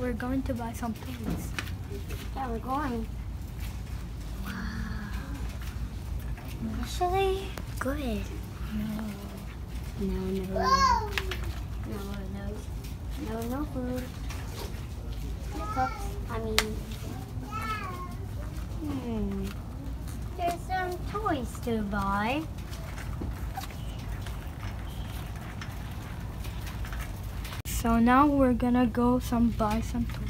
we're going to buy some toys. Yeah, we're going. Wow. Actually, good. No food. No cups. There's some toys to buy. So now we're gonna go buy some toys.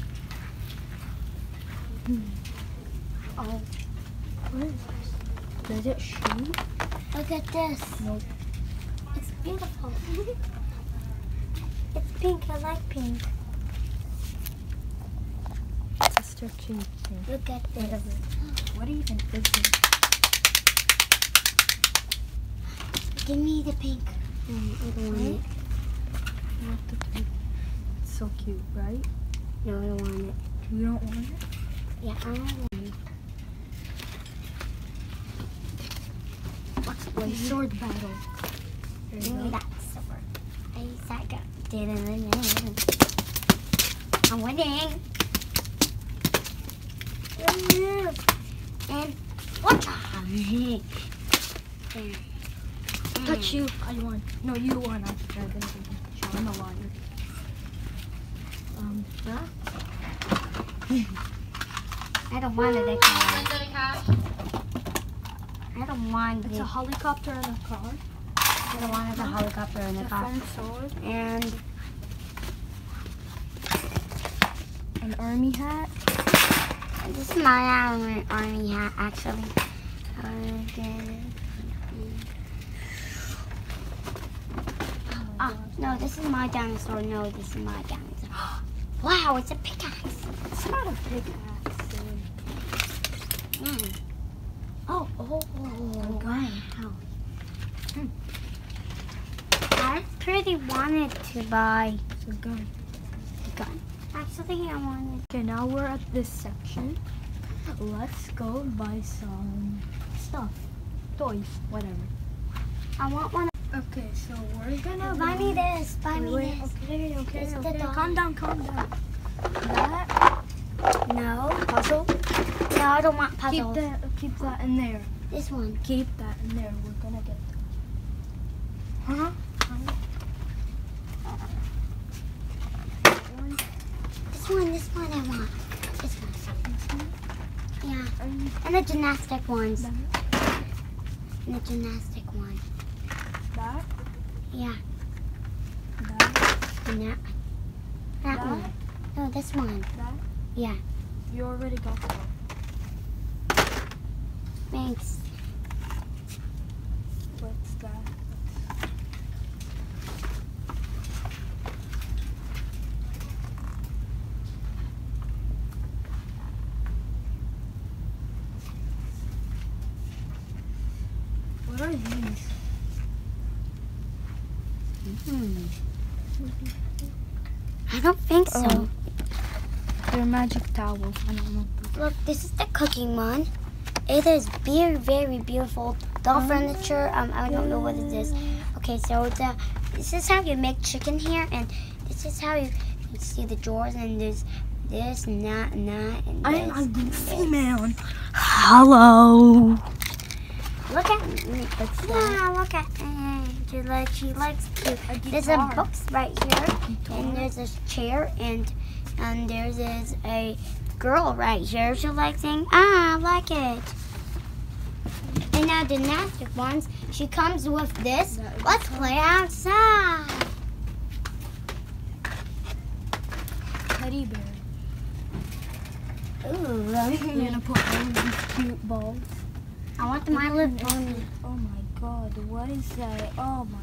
Oh, What is this? Does it shoot? look at this. Nope. It's beautiful. It's pink. I like pink. It's a stretchy thing. Look at this. What even is it? Give me the pink. I don't want it. What the pink? It's so cute, right? No, I don't want it. You don't want it? Yeah, I don't want it. Let's play sword battle. There Give you me go. that sword. I'm winning. And watch out. Touch you. I won. No, you won. I'm a liar. I don't want it. I don't want It's it. a helicopter and a car. I don't want it, a helicopter in the car. Foam sword. And An army hat. this is my army hat, actually. No, this is my dinosaur. No, this is my dinosaur. Wow, it's a pickaxe. It's not a pickaxe. Oh, gun. I pretty wanted to buy It's a gun. a gun. Actually, I wanted. Okay, now we're at this section. Let's go buy some stuff. Toys, whatever. I want one. Okay, so we're gonna Buy me this. Buy me Wait, this. okay. It's the dog. Calm down. That No. puzzle. No, I don't want puzzles. Keep that in there. This one. Keep that in there. We're gonna get that. Huh? This one I want. This one. Yeah. And the gymnastic ones. That. And the gymnastic one. That. Yeah. That. And that That. one. No, this one. That. Yeah. You already got that. Thanks. What's that? What are these? I don't think so. Oh. They're magic towels. I don't know. Look, this is the cooking one. It is very, very beautiful. Doll furniture. I don't know what it is. Okay, so this is how you make chicken here, and this is how you see the drawers, and there's this and that and that and this. I'm a goofy man. Hello. Look at me. Yeah, look at she likes to. There's a box right here, and there's a chair, and there's a girl right here. She likes saying, I like it. And now the gymnastic ones, she comes with this. Let's play outside. Teddy bear. Ooh, You're gonna put all these cute balls. I want the My Little Pony. Oh my god, what is that? Oh my.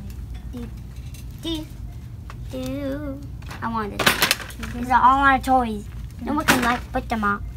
Do. I wanted it. These are all our toys. No one can put them up.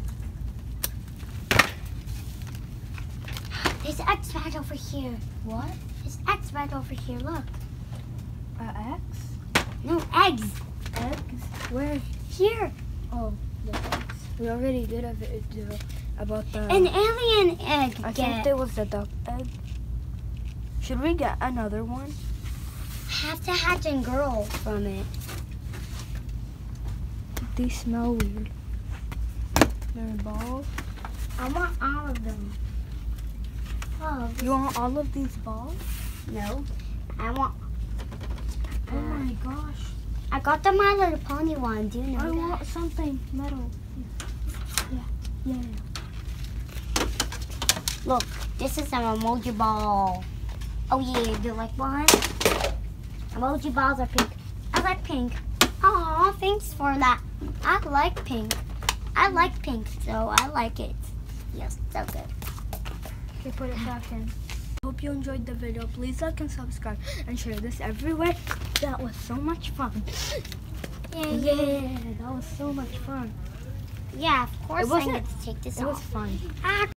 There's X right over here. What? There's X right over here. Look. X? No, eggs. Eggs? Where? Here. Oh, the eggs. We already did a video about the... An alien egg. I think there was a duck egg. Should we get another one? Have to hatch and girl from it. these smell weird. They're balls. I want all of them. Oh, You want all of these balls? no. I want. Oh my gosh. I got the My Little Pony one. Do you know I that? want something metal. Yeah. Look, this is an emoji ball. Oh yeah, do you like one? Emoji balls are pink. I like pink. Aw, thanks for that. I like pink. I like pink, so I like it. Yes, so good. Okay, put it back in. Hope you enjoyed the video. Please like and subscribe and share this everywhere. That was so much fun. Yeah, that was so much fun. Yeah, of course It I wasn't- get to take this It was off. fun. Ah,